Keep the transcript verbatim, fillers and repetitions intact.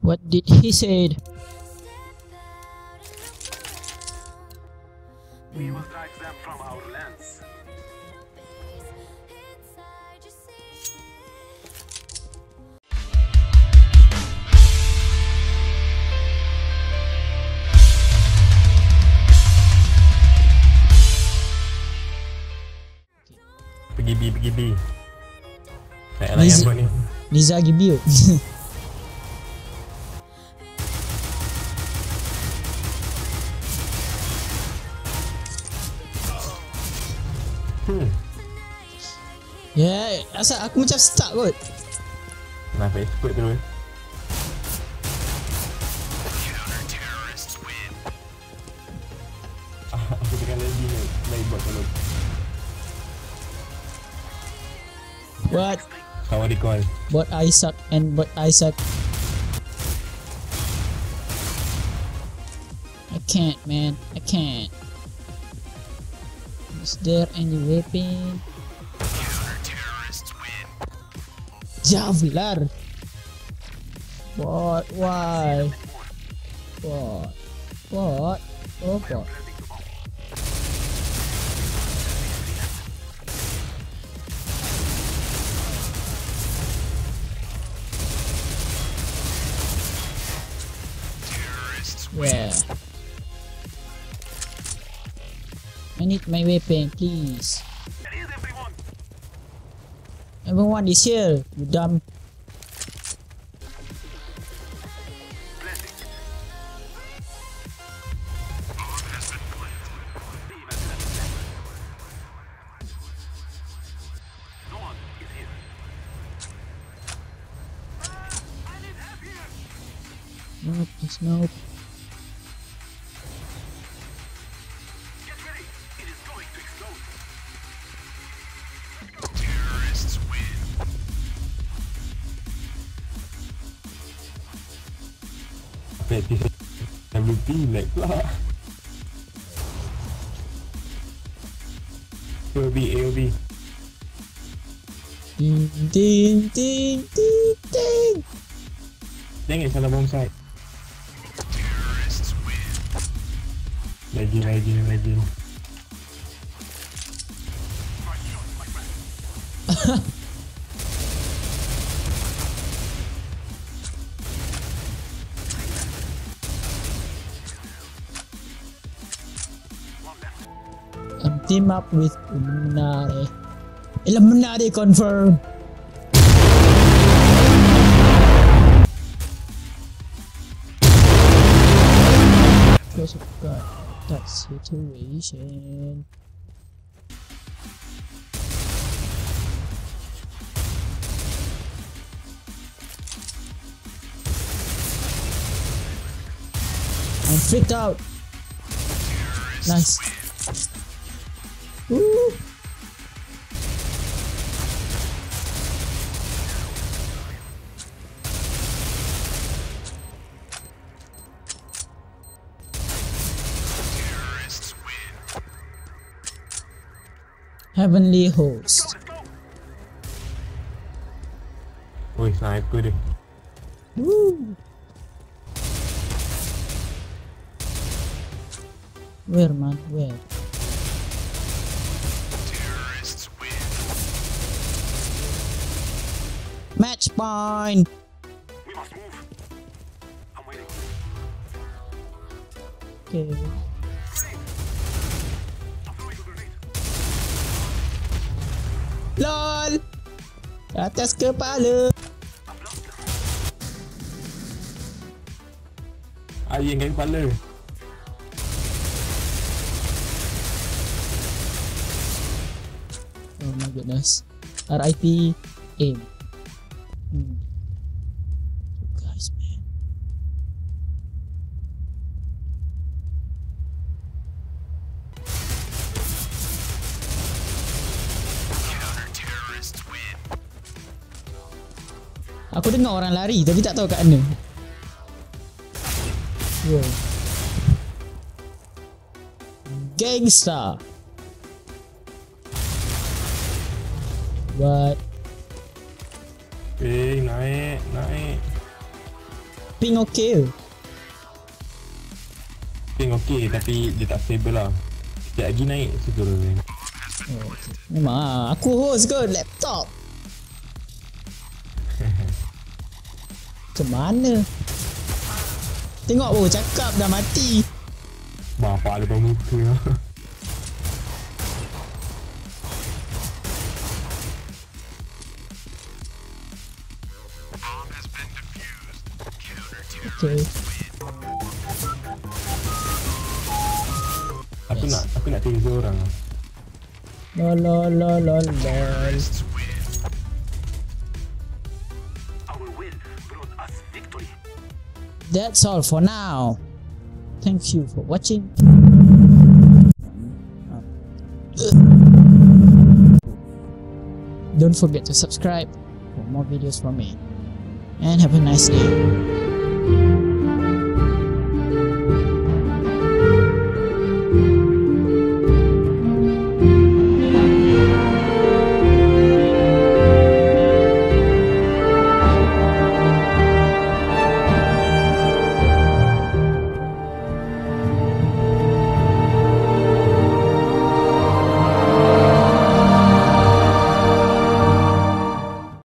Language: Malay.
What did he say? We will drive them from our lands. Pergi B, pergi B. Saya layan buat ni. Liza pergi B. Hmm. Ya, yeah, asal aku macam stuck kot. Kenapa expert terus? Aku tengah lagi ni, baik buat kalau. What? Kawan recall. But I suck and but I suck. I can't, man. I can't. Is there any weapon? Javlar. What? Why? What? What? Oh, what? Yeah. I need my weapon, please. Everyone is here, you dumb. Nope, just nope. Practice W P lag pula. A O B, A O B. Ding ding ding ding ding. Jangan salah bomb site. Lagi, lagi, lagi. I'm team up with Illuminati. Illuminati confirm. Because of God, that situation. I'm freaked out. Nice. Woo. Heavenly host. Oi, sniper dia. Woo. Where, man? Where? Match point. We must move. I'm waiting. Okay. LOL. Atas kepala. Ayah kat kepala. Oh my goodness. R I P aim. Hmm. Guys, man. Aku dengar orang lari tapi tak tahu kat mana. Wow. Gangsta. What? Eh, naik, naik. ping okay. Ping okey tapi dia tak stable lah. Sekejap lagi naik tu turun. Oh, okay. Memang lah. Aku host kot laptop. Macam mana? Tengok baru cakap dah mati. Bapak depan muka lah. Okay. Aku Yes. nak aku nak taser orang. Lol lol lol lol lol. Our will brought us victory. That's all for now. Thank you for watching. Don't forget to subscribe for more videos from me. And have a nice day.